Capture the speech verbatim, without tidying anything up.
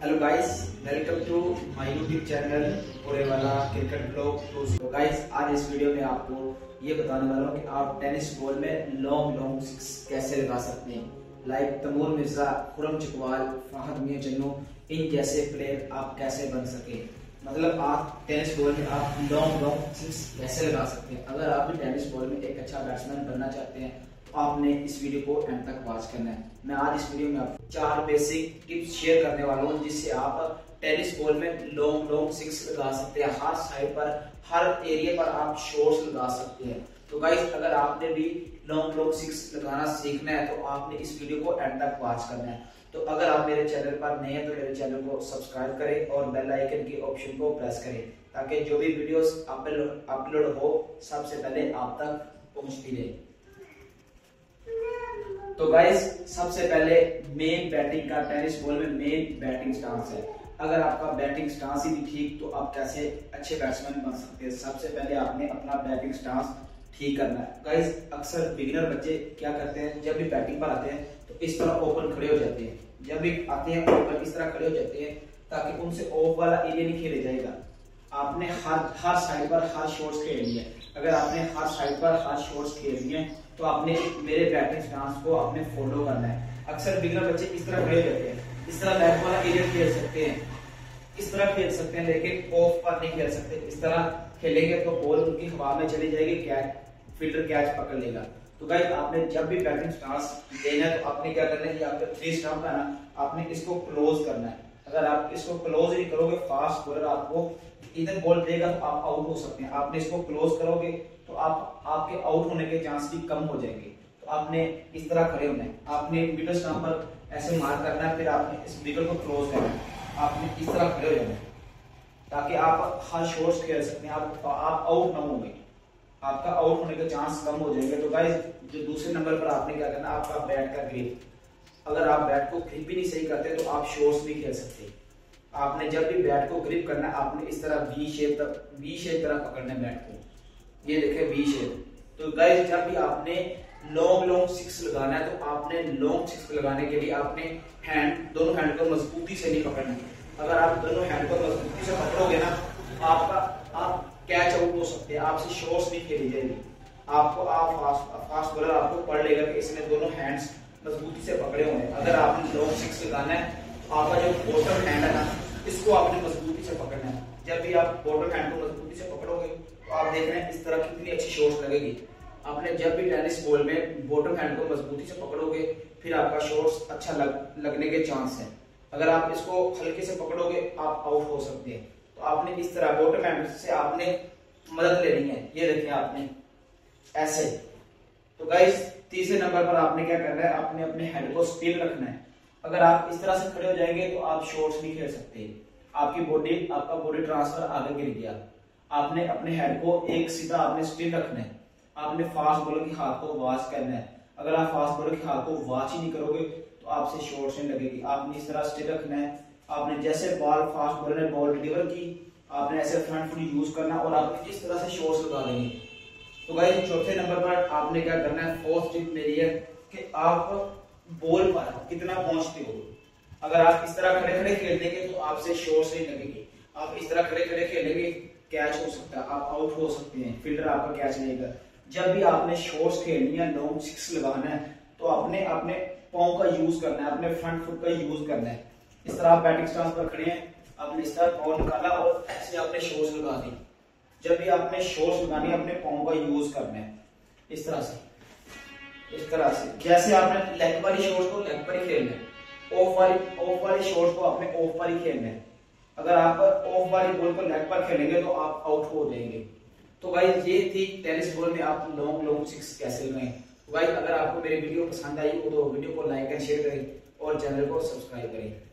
Hello guys, welcome to my YouTube channel Burewala cricket blog. तो guys, आज इस video में आपको ये बताने वाला हूँ कि आप टेनिस बॉल में लॉन्ग लॉन्ग सिक्स कैसे लगा सकते हैं। लाइक तैमूर मिर्जा, खुरम चकवाल, फहद मियां चन्नू, इन जैसे प्लेयर आप कैसे बन सके। मतलब आप टेनिस बॉल में आप लॉन्ग लॉन्ग सिक्स कैसे लगा सकते हैं। अगर आप भी टेनिस बॉल में एक अच्छा बैट्समैन बनना चाहते हैं तो आपने इस वीडियो को एंड तक वॉच करना है। मैं आज इस वीडियो में आपको चार बेसिक टिप्स शेयर करने वाला हूँ जिससे आप टेनिस बॉल में लॉन्ग लॉन्ग सिक्स लगा सकते हैं। हर साइड पर, हर एरिया पर आप शॉट्स लगा सकते हैं। तो गाइस, अगर आपने भी लॉन्ग लॉन्ग सिक्स लगाना सीखना है तो आपने इस वीडियो को एंड तक वॉच करना है। तो अगर आप मेरे चैनल पर नए हैं तो मेरे चैनल को सब्सक्राइब करें और बेल आइकन के ऑप्शन को प्रेस करें ताकि जो भी वीडियोस अपलोड हो सबसे पहले आप तक पहुंचती रहे। तो गाइस, सबसे पहले मेन बैटिंग का टेनिस बॉल में मेन बैटिंग स्टांस है। अगर आपका बैटिंग स्टांस ही नहीं ठीक तो आप कैसे अच्छे बैट्समैन बन सकते हैं। सबसे पहले आपने अपना बैटिंग स्टांस ठीक करना है। गाइस, अक्सर बिगिनर बच्चे क्या करते हैं, जब भी बैटिंग पर आते हैं तो इस तरह ओपन खड़े हो जाते हैं। जब भी आते हैं ओपन इस तरह खड़े हो जाते हैं ताकि उनसे ऑफ वाला एरिया नहीं खेले जाएगा। आपने हर हर साइड पर हर शॉट्स खेलनी है। अगर आपने हर साइड पर हर शॉट्स खेलनी है तो आपने मेरे बैटिंग स्टांस को आपने फॉलो करना है। अक्सर बिगिनर बच्चे इस तरह खड़े जाते हैं, इस तरह बैट वाला एरिया खेल सकते हैं, इस तरह खेल सकते हैं, लेकिन ऑफ पर नहीं खेल सकते। इस तरह खेलेंगे तो बॉल उनकी हवा में चली जाएगी, कैच फील्डर कैच पकड़ लेगा। तो गाइस, आपने जब भी बैटिंग स्टांस देना है तो आपने क्या करना है, ये आपका थ्री स्टंप है ना, आपने इसको क्लोज करना है। अगर आप इसको क्लोज नहीं करोगे, फास्ट बॉलर आपको इधर बॉल देगा तो आप आउट हो सकते हैं। आपने इसको क्लोज करोगे तो आप आपके आउट होने के चांस भी कम हो जाएंगे। तो आपने इस तरह खड़े होना है, आपने मिडल स्टंप पर ऐसे मार करना है, फिर आपने इस विकेट को क्लोज करना है। आपने इस तरह खड़े हो जाना है ताकि आप हर शॉट्स खेल सकते हैं, आप आप आउट ना होंगे, आपका आउट होने के चांस कम हो जाएंगे। तो गाइस, जो दूसरे नंबर पर आपने क्या करना है, आपका बैट का ग्रिप। अगर आप बैट को ग्रिप भी नहीं सही करते तो आप शॉट्स भी खेल सकते। आपने जब भी बैट को ग्रिप करना है आपने इस तरह वी शेप तक वी शेप तरह पकड़ना है बैट को। ये देखें वी शेप। तो गाइस, जब भी आपने लॉन्ग लॉन्ग सिक्स लगाना है तो आपने लॉन्ग सिक्स लगाने के लिए आपने हैंड दोनों हैंड को मजबूती से नहीं पकड़ना। अगर आप दोनों हैंड को मजबूती से पकड़ोगे ना आपका आप कैच आउट हो सकते हैं, आपसे शॉट्स नहीं खेली जाएगी। आपको आप फास्ट फास्ट बॉलर आपको पढ़ लेगा कि इसने दोनों हैंड्स मजबूती से पकड़े हुए हैं। अगर आपने लॉन्ग सिक्स लगाना है तो आपका जो बॉटम हैंड है ना, इसको आपने मजबूती से पकड़ना है। जब भी आप बॉटम हैंड को मजबूती से पकड़ोगे तो आप देख रहे हैं इस तरह कितनी अच्छी शॉट्स लगेगी। आपने जब भी टेनिस बॉल में बॉटम हैंड को मजबूती से पकड़ोगे फिर आपका शॉट्स अच्छा लग, लगने के चांस है। अगर आप इसको हल्के से पकड़ोगे आप आउट हो सकते हैं। तो आपने इस तरह बॉटम हैंड से आपने मदद लेनी है। ये देखिए आपने ऐसे। तो गाइस, तीसरे नंबर पर आपने क्या करना है, आपने अपने हेड को स्टिल रखना है। अगर आप इस तरह से खड़े हो जाएंगे तो आप शॉट्स नहीं खेल सकते। आपकी बॉडी आपका बॉडी ट्रांसफर आगे गिर गया। आपने अपने हेड को एक सीधा आपने स्टिल रखना है। आपने फास्ट बॉलर की हाथ को वॉच करना है। अगर आप फास्ट बॉलर की हाथ को वॉच ही नहीं करोगे तो आपसे शॉट्स नहीं लगेगी। आपने इस तरह स्टिल रखना है। आपने जैसे बॉल फास्ट बॉलर ने बॉल डिलीवर की आपने ऐसे फ्रंट फुट यूज करना और आप इस तरह से शॉट्स लगा देंगे। तो गाइस, चौथे नंबर पर आपने क्या करना है, फोर्थ टिप मेरी है कि आप बॉल पर कितना पहुंचते हो। अगर आप इस तरह खड़े खड़े खेल देंगे तो आपसे शॉट्स नहीं लगेगी। आप इस तरह खड़े खड़े खेलेंगे कैच हो सकता है, आप आउट हो सकते हैं, फील्डर आपका कैच लेगा। जब भी आपने शॉट्स खेलनी है, लॉन्ग सिक्स लगाना है तो आपने अपने पांव का यूज करना है, अपने फ्रंट फुट का यूज करना है। इस तरह आप बैटिंग स्टांस पर खड़े हैं, आपने इस तरह पांव निकाला और ऐसे आपने शॉट्स लगा दी। जब भी आपने शॉट्स लगानी है अपने पांव का यूज करना है इस तरह से, इस तरह से। जैसे आपने लेग वाली शॉट्स को लेग पर ही खेलना है, ऑफ वाली ऑफ वाली शॉट्स को आपने ऑफ पर ही खेलना है। अगर आप ऑफ वाली बॉल को लेग पर खेलेंगे तो आप आउट हो जाएंगे। तो गाइस, ये थी टेनिस बॉल में आप लॉन्ग लॉन्ग सिक्स कैसे लगाएं। तो गाइस, अगर आपको मेरी वीडियो पसंद आई हो तो वीडियो को लाइक एंड शेयर करें और चैनल को सब्सक्राइब करें।